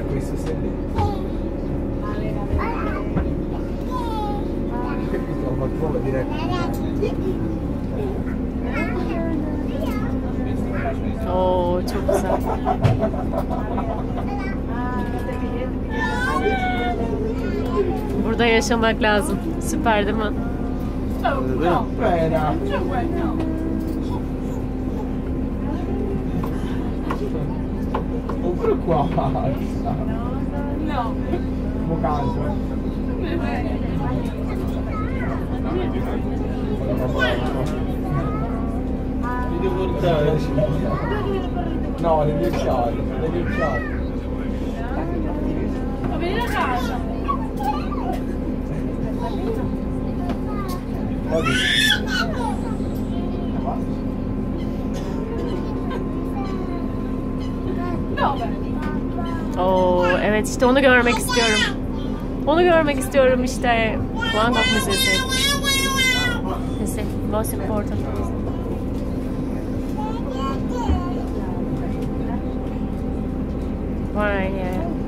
per questo sei lì. Oo, çok güzel. Burada yaşamak lazım. Süper değil mi? Oppure qua. No. Vocale. Mi devo portare. No, le mie chiavi, le mie chiavi. Va bene a casa. Oo, evet işte onu görmek istiyorum. Onu görmek istiyorum işte. Van Gogh Müzesi. Müzesi. Most important. Vay ya.